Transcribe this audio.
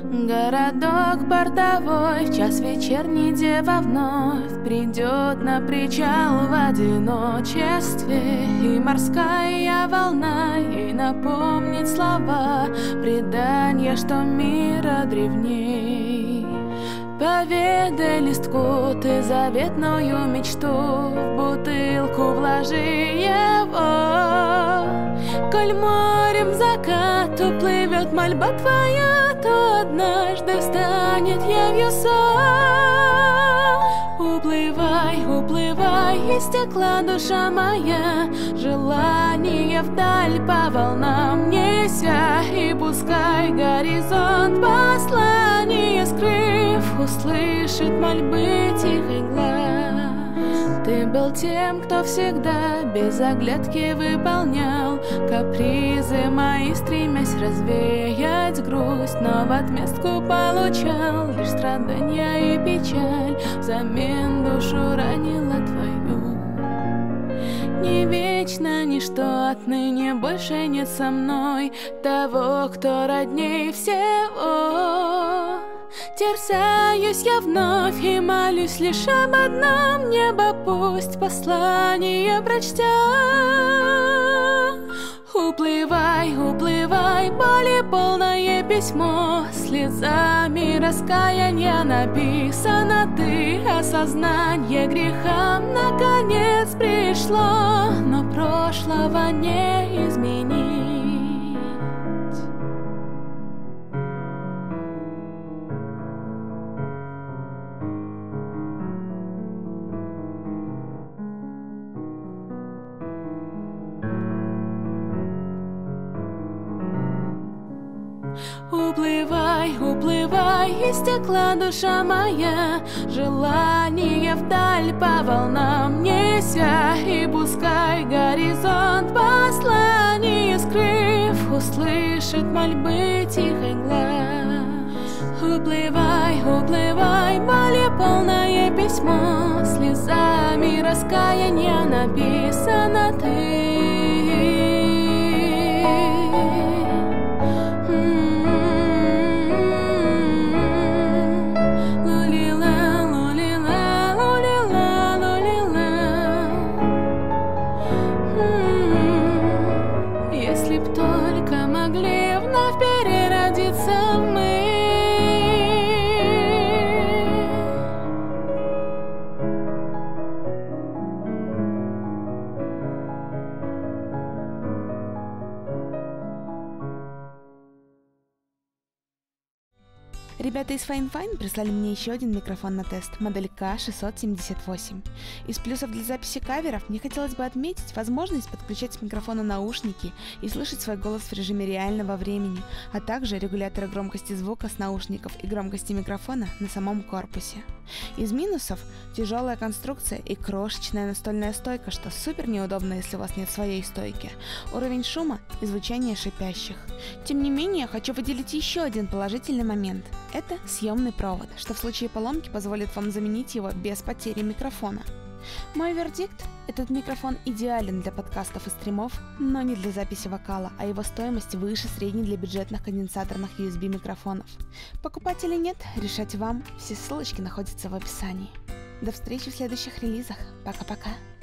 Городок портовой, в час вечерний дева вновь придет на причал в одиночестве, и морская волна ей напомнит слова предания, что мира древней. Поведай листку ты заветную мечту, в бутылку вложи его. Коль морем закат уплывет мольба твоя, то однажды встанет явью сон. Уплывай, уплывай, из стекла душа моя, желание вдаль по волнам неся, и пускай горизонт послание скрыв услышит мольбы тихий глаз. Ты был тем, кто всегда без оглядки выполнял капризы мои, стремясь развеять грусть, но в отместку получал лишь страдания и печаль, взамен душу ранила твою. Не вечно ничто, отныне больше нет со мной того, кто родней всего. Терзаюсь я вновь и молюсь лишь об одном: небо пусть послание прочтя. Уплывай, уплывай, боли полное письмо, слезами раскаяния написано ты. Осознание греха наконец пришло, но прошлого не изменить. Уплывай, уплывай, из стекла душа моя, желание вдаль по волнам неся, и пускай горизонт послание скрыв услышит мольбы тихий глаз. Уплывай, уплывай, боли полное письмо, слезами раскаяния написано ты. Ребята из Fine Fine прислали мне еще один микрофон на тест, модель K678. Из плюсов для записи каверов мне хотелось бы отметить возможность подключать с микрофона наушники и слышать свой голос в режиме реального времени, а также регуляторы громкости звука с наушников и громкости микрофона на самом корпусе. Из минусов – тяжелая конструкция и крошечная настольная стойка, что супер неудобно, если у вас нет своей стойки, уровень шума и звучание шипящих. Тем не менее, хочу выделить еще один положительный момент. Это съемный провод, что в случае поломки позволит вам заменить его без потери микрофона. Мой вердикт – этот микрофон идеален для подкастов и стримов, но не для записи вокала, а его стоимость выше средней для бюджетных конденсаторных USB микрофонов. Покупать или нет, решать вам, все ссылочки находятся в описании. До встречи в следующих релизах, пока-пока!